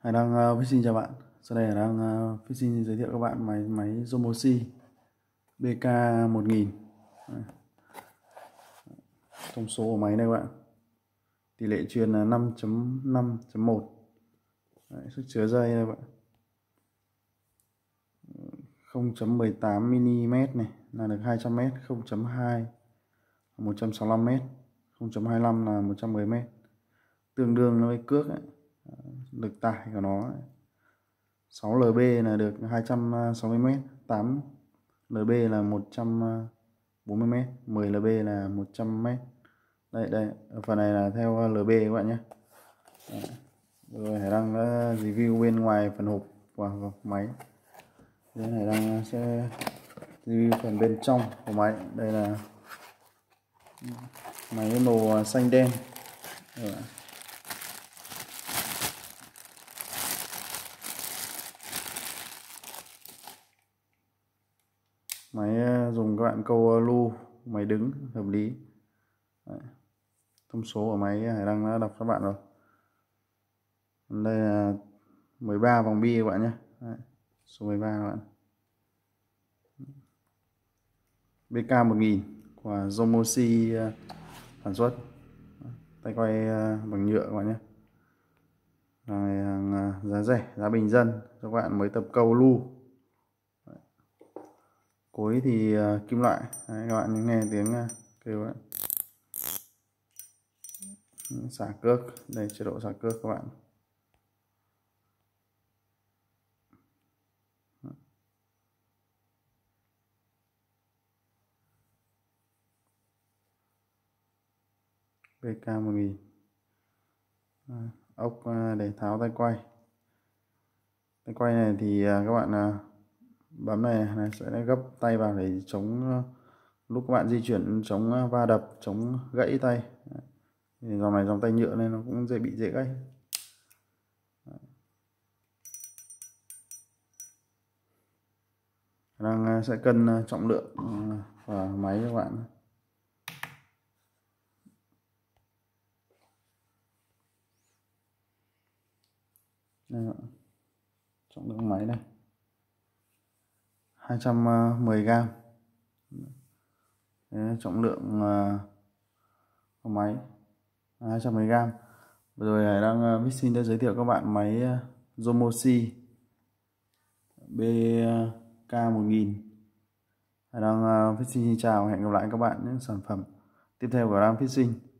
Hải đang Fishing chào bạn. Sau đây Hải đang Fishing giới thiệu các bạn máy Zomosi BK1000. Thông số của máy này các bạn. Tỷ lệ truyền là 5.5.1. Sức chứa dây này các bạn. 0.18 mm này là được 200 m, 0.2 165 m, 0.25 là 110 m. Tương đương với cước ấy. Lực tải của nó ấy. 6 lb là được 260 m, 8 lb là 140 m, 10 lb là 100 m. Đây, phần này là theo lb các bạn nhé. Rồi Hải Đăng đã review bên ngoài phần hộp của máy. Đây Hải Đăng sẽ review phần bên trong của máy. Đây là máy màu xanh đen. Máy dùng các bạn câu lu, máy đứng hợp lý. Đấy. Thông số của máy Hải Đăng đã đọc các bạn rồi. Đây là 13 vòng bi các bạn nhé. Đấy. Số 13 các bạn. BK1000 của Zomosi sản xuất. Tay quay bằng nhựa các bạn nhé. Hàng giá rẻ, giá bình dân cho các bạn mới tập câu lu. Cối thì kim loại. Đấy, các bạn nghe tiếng kêu đấy. Xả cước, đây chế độ xả cước các bạn. BK1000. Ốc để tháo tay quay. Tay quay này thì các bạn bấm này sẽ gấp tay vào để chống lúc các bạn di chuyển, chống va đập, chống gãy tay. Thì dòng này dòng tay nhựa nên nó cũng dễ gãy. Đang sẽ cân trọng lượng của máy các bạn. Đây, trọng lượng máy đây 210 g. Đấy, trọng lượng của máy 210 g. Rồi Hải đang Fishing đã giới thiệu các bạn máy Zomosi BK1000. Hải đang Fishing xin chào, hẹn gặp lại các bạn những sản phẩm tiếp theo của Đang Fishing.